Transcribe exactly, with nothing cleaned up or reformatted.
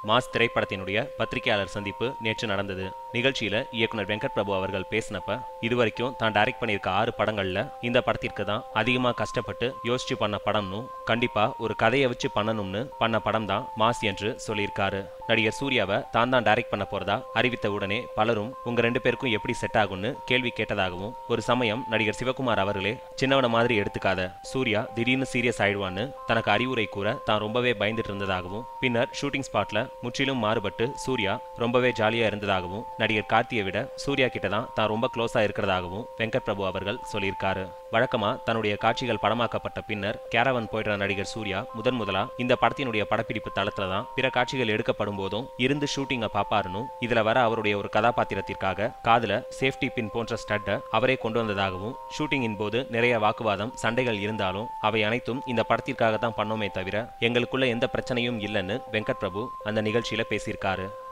Mass திரைப்படத்தினுடைய பத்திரிகையாளர் சந்திப்பு நேற்று நடந்தது. நிகழ்ச்சியில இயக்குனர் வெங்கட் பிரபு அவர்கள் பேசினப்ப இதுவரைக்கும் தான் டைரக்ட் பண்ணியிருக்க ஆறு படங்கள்ல இந்த படத்திற்கு தான் அதிகமா கஷ்டப்பட்டு யோசிச்சு பண்ண படம்னு, கண்டிப்பா ஒரு கதையை வச்சு பண்ணணும்னு பண்ண படம் தான் மாஸ் என்று சொல்லியிருக்காரு. நடிகர் சூர்யாவை தான் தான் டைரக்ட் பண்ண போறதா அறிவித்த உடனே பலரும் உங்க ரெண்டு பேருக்கும் எப்படி செட் ஆகும்னு கேள்வி கேட்டதாகவும், ஒரு சமயம் நடிகர் சிவகுமார் அவர்களே சின்னவன மாதிரி எடுத்துக்காத, சூர்யா திடீர்னு சீரியஸ் ஆயிடுவான்னு தனக்கு அறிவுரை கூற தான் ரொம்பவே பயந்துட்டு இருந்ததாகவும், பின்னர் ஷூட்டிங் ஸ்பாட்ல முற்றிலும் மாறுபட்டு சூர்யா ரொம்பவே ஜாலியா இருந்ததாகவும், நடிகர் கார்த்தியை விட சூர்யா கிட்ட தான் தான் ரொம்ப க்ளோஸா இருக்கிறதாகவும் வெங்கட் பிரபு அவர்கள் சொல்லியிருக்காரு. வழக்கமா தன்னுடைய காட்சிகள் படமாக்கப்பட்ட பின்னர் கேரவன் போயிடுற நடிகர் சூர்யா முதன் முதலா இந்த படத்தினுடைய படப்பிடிப்பு தளத்துல தான் பிற காட்சிகள் எடுக்கப்படும் போதும் இருந்து ஷூட்டிங்க பாப்பாருன்னு, இதுல வர அவருடைய ஒரு கதாபாத்திரத்திற்காக காதுல சேஃப்டி பின் போன்ற ஸ்டட்டை அவரே கொண்டு வந்ததாகவும், ஷூட்டிங்கின் போது நிறைய வாக்குவாதம் சண்டைகள் இருந்தாலும் அவை அனைத்தும் இந்த படத்திற்காக தான் பண்ணோமே தவிர எங்களுக்குள்ள எந்த பிரச்சனையும் இல்லைன்னு வெங்கட் பிரபு அந்த நிகழ்ச்சியில பேசியிருக்காரு.